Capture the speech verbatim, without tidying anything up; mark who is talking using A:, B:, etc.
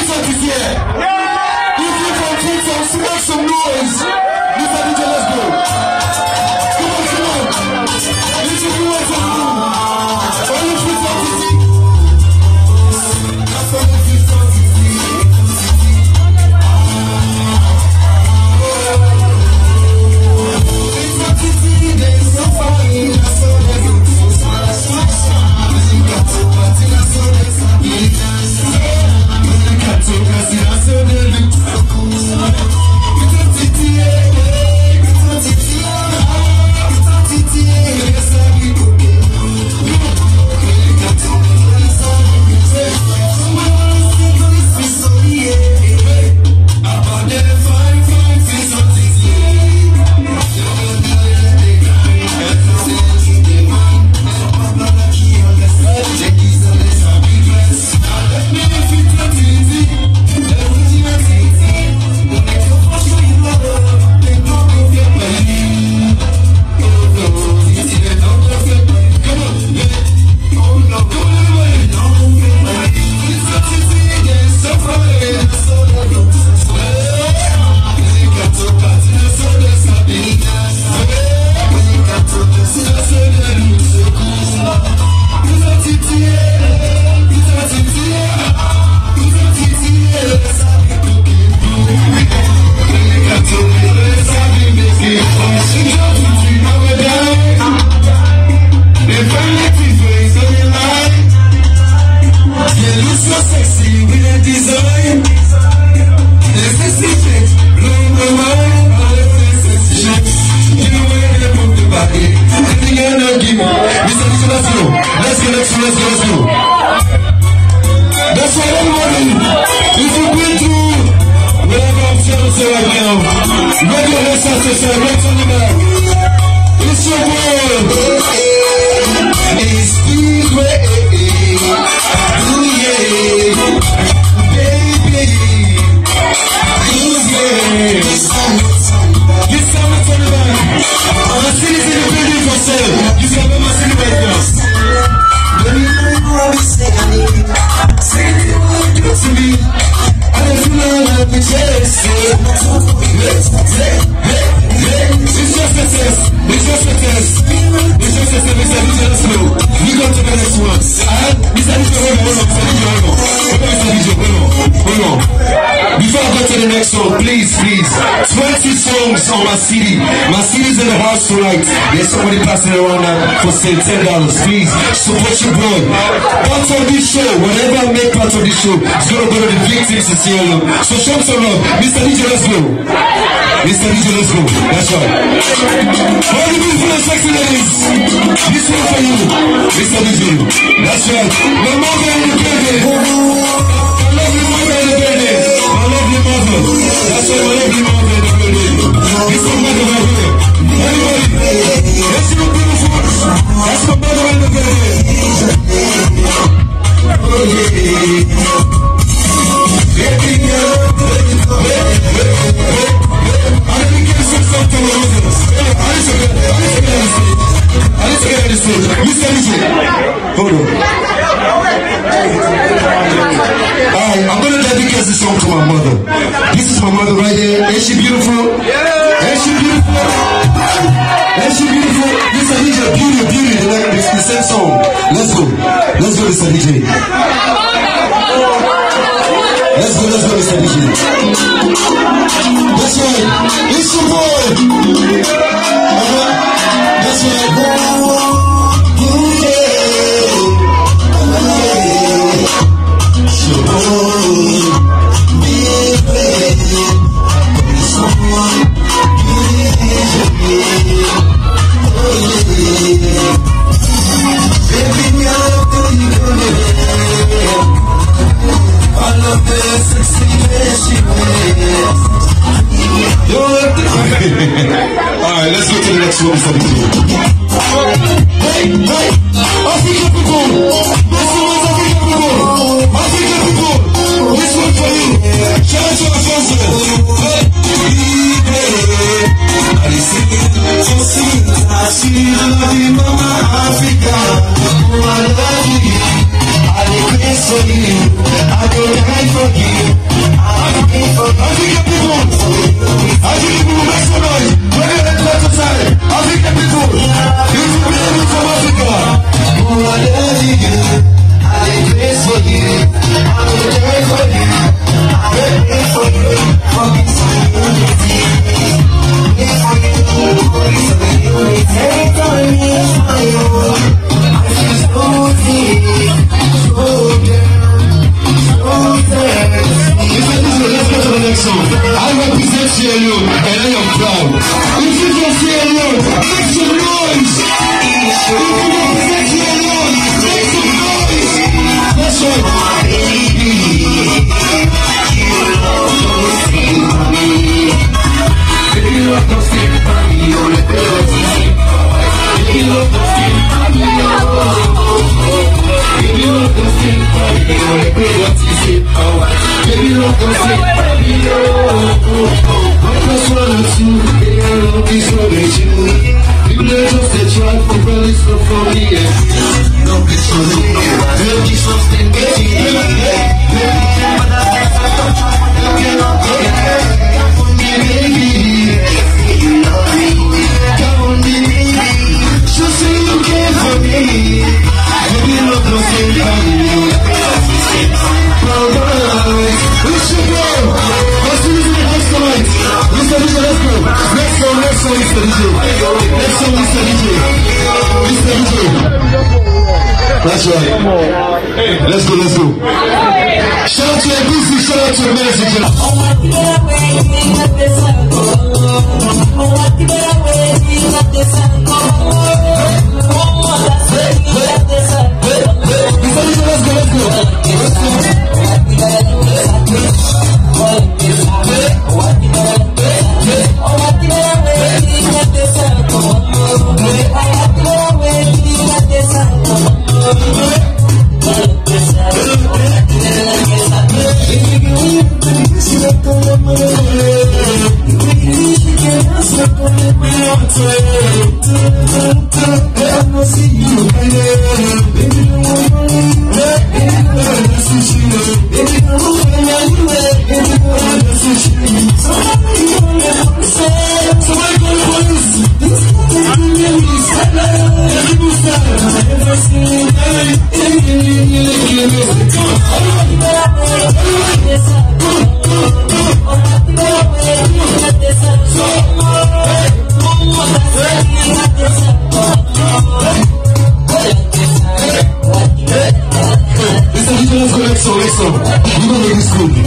A: TikTok is here. If you're from TikTok, make some noise. Mister D J, let's go. Come on, come on. This is the way to move. Only TikTok is here. That's only TikTok is here. TikTok is here. There's so far in. That's all they do.
B: On my C D. My C D's in the house tonight. There's somebody passing around now for say ten dollars. Please support your boy. Part of this show, whatever I make part of this show, it's gonna go to the victims to see them. So show some love. Mister D J, let's go. Mister D J, let's go. That's right. All the beautiful and sexy ladies, this one for you. Mister D J. That's right. My mother in the building. I love you, mother in the building. I love you, mother. That's right, I love you, mother in the building. It's my mother right here. Everybody, let's see what beautiful. That's my mother in the building. Oh yeah. Baby girl, I didn't get some something with us. I need to get this. I need to get this. Mister D J, hold on. Alright, I'm gonna dedicate this song to my mother. This is my mother right here. Ain't she beautiful? Ain't she beautiful? Ain't she beautiful? Mister D J, beauty, beauty. They like this, the same song. Let's go. Let's go, Mister D J. Let's go, let's go, Mister D J. That's right. It's your boy. Uh-huh. That's right. Ooh, yeah. It's your boy. Be brave. Someone beautiful. Oh, yeah. Baby, girl, don't you go there. I love the sexy way she wears. Alright, let's go to the next one, Mister D J. Hey, hey, African people, this one is African people. African people, this one for you. Shout out to our sponsors. Hey, hey, I see you, so sweet. I see you, Mama Africa. I love you. I will pray for you, I will die for you. not here alone, and I am proud. If you just here alone, make some noise. If you represent here alone, make some noise. That's right. Baby, love don't sing for me, oh, let me love you sing. Baby, love don't sing for me, oh. Baby, love don't sing for me, oh, let me love you sing. Baby, love don't sing for me, oh. One plus one and two, baby, I love you so much, you. People are just a try for really stuff for me, yeah. No, it's for me, yeah. Love you something, baby, yeah. But I can't stop, I can't stop, baby, you love me, come on, baby, just say you care for me. Baby, love don't say for me. Alright, we should go. Let's do this in the house tonight. Mister D J, let's go. Next song, next song, Mister D J. Next song, Mister D J. Mister D J. That's right. Let's go, let's go. Shout out to A B C, shout out to the message. So, so, you know this good.